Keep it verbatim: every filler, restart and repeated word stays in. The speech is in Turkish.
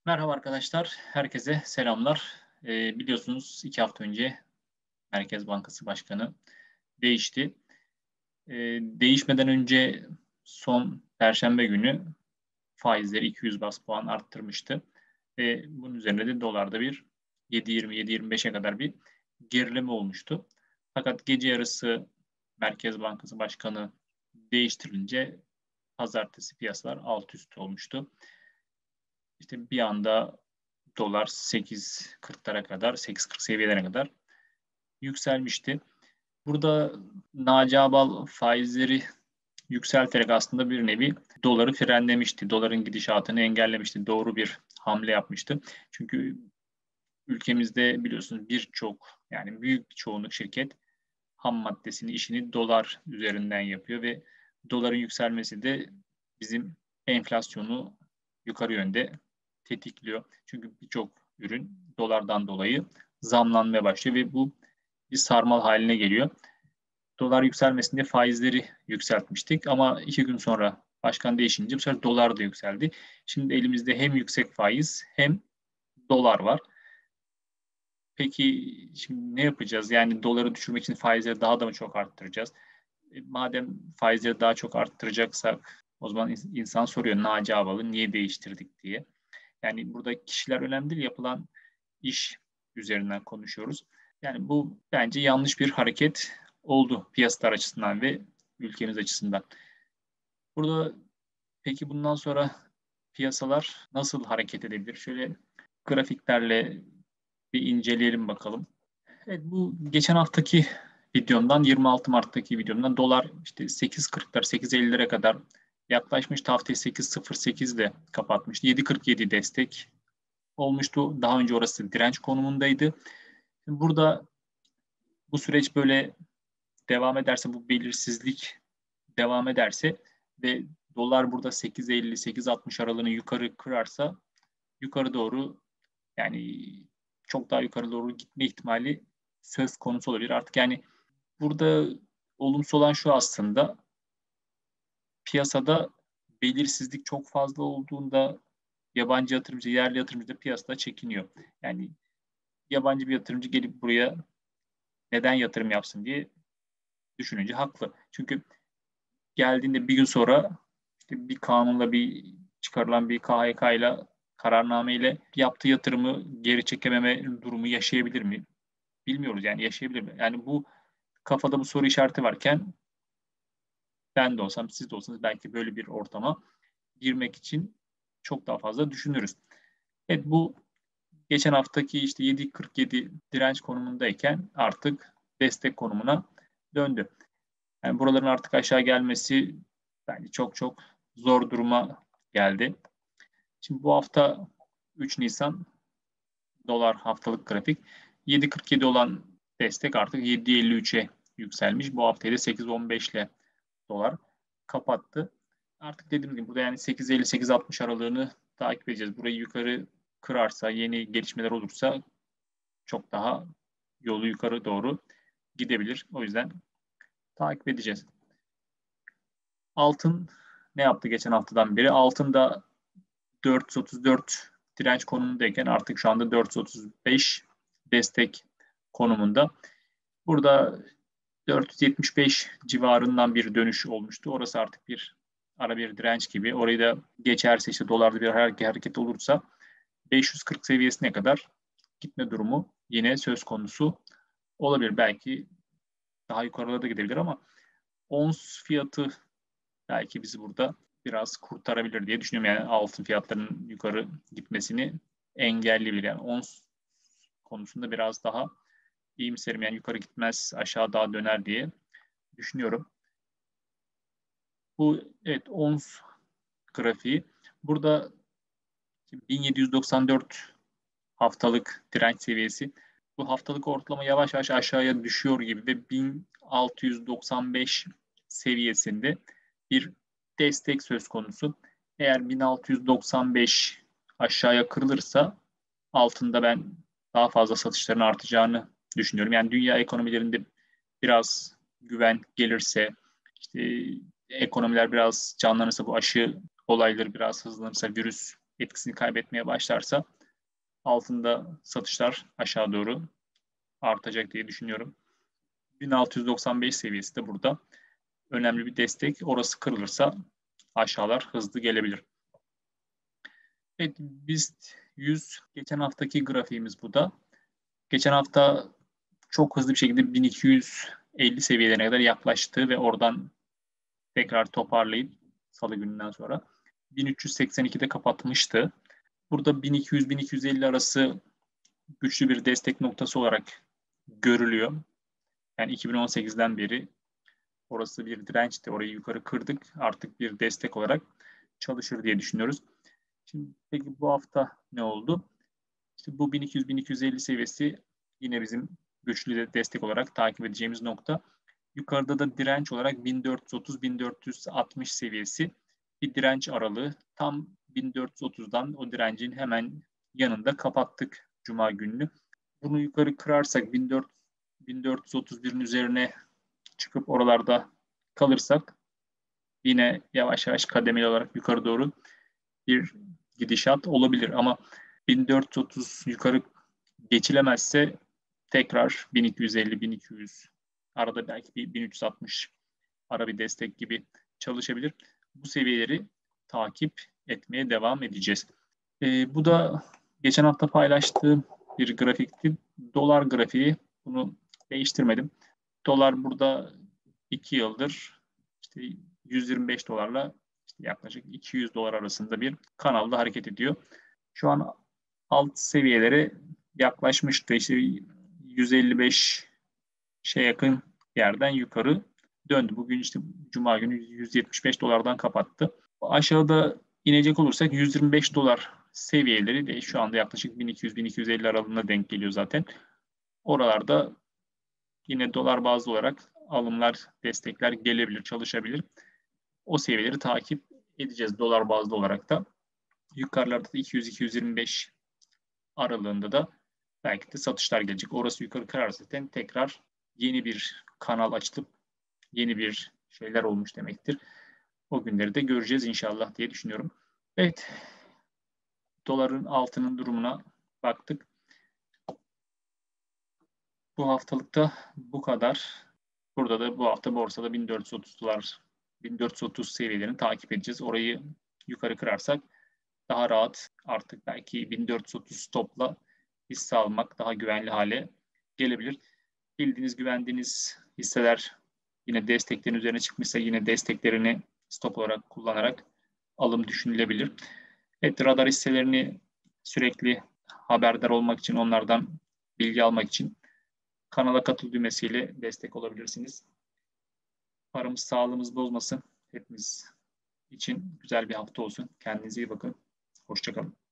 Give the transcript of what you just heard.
Merhaba arkadaşlar, herkese selamlar. Ee, biliyorsunuz iki hafta önce Merkez Bankası Başkanı değişti. Ee, değişmeden önce son Perşembe günü faizleri iki yüz bas puan arttırmıştı. Ve bunun üzerine de dolarda bir yedi yirmi yedi yirmi beşe kadar bir gerileme olmuştu. Fakat gece yarısı Merkez Bankası Başkanı değiştirilince pazartesi piyasalar alt üst olmuştu. İşte bir anda dolar sekiz kırklara kadar, sekiz kırk seviyelerine kadar yükselmişti. Burada Naci Ağbal faizleri yükselterek aslında bir nevi doları frenlemişti. Doların gidişatını engellemişti. Doğru bir hamle yapmıştı. Çünkü ülkemizde biliyorsunuz birçok yani büyük bir çoğunluk şirket ham maddesini, işini dolar üzerinden yapıyor ve doların yükselmesi de bizim enflasyonu yukarı yönde tetikliyor. Çünkü birçok ürün dolardan dolayı zamlanmaya başlıyor ve bu bir sarmal haline geliyor. Dolar yükselmesin diye faizleri yükseltmiştik ama iki gün sonra başkan değişince bu sefer dolar da yükseldi. Şimdi elimizde hem yüksek faiz hem dolar var. Peki şimdi ne yapacağız? Yani doları düşürmek için faizleri daha da mı çok arttıracağız? E, madem faizleri daha çok arttıracaksak o zaman insan soruyor Naci Ağbal'ı niye değiştirdik diye. Yani burada kişiler önemli değil, yapılan iş üzerinden konuşuyoruz. Yani bu bence yanlış bir hareket oldu piyasalar açısından ve ülkemiz açısından. Burada peki bundan sonra piyasalar nasıl hareket edebilir? Şöyle grafiklerle bir inceleyelim bakalım. Evet, bu geçen haftaki videomdan yirmi altı Mart'taki videomdan dolar işte sekiz kırklar sekiz ellilere kadar yaklaşmış. Haftayı sekiz sıfır sekiz ile kapatmıştı. yedi kırk yedi destek olmuştu. Daha önce orası direnç konumundaydı. Burada bu süreç böyle devam ederse, bu belirsizlik devam ederse ve dolar burada sekiz elli sekiz altmış aralığını yukarı kırarsa yukarı doğru yani çok daha yukarı doğru gitme ihtimali söz konusu olabilir. Artık yani burada olumsuz olan şu aslında piyasada belirsizlik çok fazla olduğunda yabancı yatırımcı, yerli yatırımcı da piyasada çekiniyor. Yani yabancı bir yatırımcı gelip buraya neden yatırım yapsın diye düşününce haklı. Çünkü geldiğinde bir gün sonra işte bir kanunla bir çıkarılan bir K H K ile kararname ile yaptığı yatırımı geri çekememe durumu yaşayabilir mi? Bilmiyoruz yani yaşayabilir mi? Yani bu kafada bu soru işareti varken ben de olsam siz de olsanız belki böyle bir ortama girmek için çok daha fazla düşünürüz. Evet, bu geçen haftaki işte yedi kırk yedi direnç konumundayken artık destek konumuna döndü. Yani buraların artık aşağı gelmesi bence çok çok zor duruma geldi. Şimdi bu hafta üç Nisan dolar haftalık grafik yedi kırk yedi olan destek artık yedi elli üçe yükselmiş. Bu haftayı da sekiz on beş ile dolar kapattı. Artık dediğim gibi burada yani sekiz elli sekiz altmış aralığını takip edeceğiz. Burayı yukarı kırarsa, yeni gelişmeler olursa çok daha yolu yukarı doğru gidebilir. O yüzden takip edeceğiz. Altın ne yaptı geçen haftadan beri? Altın da dört yüz otuz dört direnç konumundayken artık şu anda dört yüz otuz beş destek konumunda. Burada dört yüz yetmiş beş civarından bir dönüş olmuştu. Orası artık bir ara bir direnç gibi. Orayı da geçerse işte dolarda bir hareket olursa beş yüz kırk seviyesine kadar gitme durumu yine söz konusu olabilir. Belki daha yukarıda da gidebilir ama ons fiyatı belki bizi burada biraz kurtarabilir diye düşünüyorum. Yani altın fiyatlarının yukarı gitmesini engelleyebilir. Yani ons konusunda biraz daha iyimserim. Yani yukarı gitmez, aşağı daha döner diye düşünüyorum. Bu evet ons grafiği. Burada bin yedi yüz doksan dört haftalık direnç seviyesi. Bu haftalık ortalama yavaş yavaş aşağıya düşüyor gibi ve bin altı yüz doksan beş seviyesinde bir destek söz konusu. Eğer bin altı yüz doksan beş aşağıya kırılırsa altında ben daha fazla satışların artacağını düşünüyorum. Yani dünya ekonomilerinde biraz güven gelirse, işte ekonomiler biraz canlanırsa, bu aşı olayları biraz hızlanırsa, virüs etkisini kaybetmeye başlarsa altında satışlar aşağı doğru artacak diye düşünüyorum. bin altı yüz doksan beş seviyesi de burada önemli bir destek. Orası kırılırsa aşağılar hızlı gelebilir. Evet, BIST yüz geçen haftaki grafiğimiz bu da. Geçen hafta çok hızlı bir şekilde bin iki yüz elli seviyelerine kadar yaklaştı ve oradan tekrar toparlayıp salı gününden sonra bin üç yüz seksen ikide kapatmıştı. Burada bin iki yüz bin iki yüz elli arası güçlü bir destek noktası olarak görülüyor. Yani iki bin on sekizden beri orası bir dirençti. Orayı yukarı kırdık. Artık bir destek olarak çalışır diye düşünüyoruz. Şimdi peki bu hafta ne oldu? İşte bu bin iki yüz bin iki yüz elli seviyesi yine bizim güçlü de destek olarak takip edeceğimiz nokta. Yukarıda da direnç olarak bin dört yüz otuz bin dört yüz altmış seviyesi bir direnç aralığı. Tam bin dört yüz otuzdan o direncin hemen yanında kapattık Cuma gününü. Bunu yukarı kırarsak bin dört yüz otuz birin üzerine çıkıp oralarda kalırsak yine yavaş yavaş kademeli olarak yukarı doğru bir gidişat olabilir. Ama bin dört yüz otuz yukarı geçilemezse tekrar bin iki yüz elli bin iki yüz arada belki bir bin üç yüz altmış ara bir destek gibi çalışabilir. Bu seviyeleri takip etmeye devam edeceğiz. E, bu da geçen hafta paylaştığım bir grafikti. Dolar grafiği, bunu değiştirmedim. Dolar burada iki yıldır işte yüz yirmi beş dolarla işte yaklaşık iki yüz dolar arasında bir kanalda hareket ediyor. Şu an alt seviyelere yaklaşmıştı. İşte yüz elli beş şey yakın yerden yukarı döndü. Bugün işte Cuma günü yüz yetmiş beş dolardan kapattı. Aşağıda inecek olursak yüz yirmi beş dolar seviyeleri de şu anda yaklaşık bin iki yüz bin iki yüz elli aralığına denk geliyor zaten. Oralarda yine dolar bazlı olarak alımlar, destekler gelebilir, çalışabilir. O seviyeleri takip edeceğiz dolar bazlı olarak da. Yukarılarda da iki yüz iki yüz yirmi beş aralığında da belki de satışlar gelecek. Orası yukarı kırarsa zaten tekrar yeni bir kanal açılıp yeni bir şeyler olmuş demektir. O günleri de göreceğiz inşallah diye düşünüyorum. Evet, doların altının durumuna baktık. Bu haftalıkta bu kadar. Burada da bu hafta borsada bin dört yüz otuz dolar, bin dört yüz otuz seviyelerini takip edeceğiz. Orayı yukarı kırarsak daha rahat artık belki bin dört yüz otuz stopla hisse almak daha güvenli hale gelebilir. Bildiğiniz, güvendiğiniz hisseler yine desteklerin üzerine çıkmışsa yine desteklerini stop olarak kullanarak alım düşünülebilir. Evet, radar hisselerini sürekli haberdar olmak için, onlardan bilgi almak için kanala katıl düğmesiyle destek olabilirsiniz. Paramız, sağlığımız bozmasın. Hepimiz için güzel bir hafta olsun. Kendinize iyi bakın. Hoşça kalın.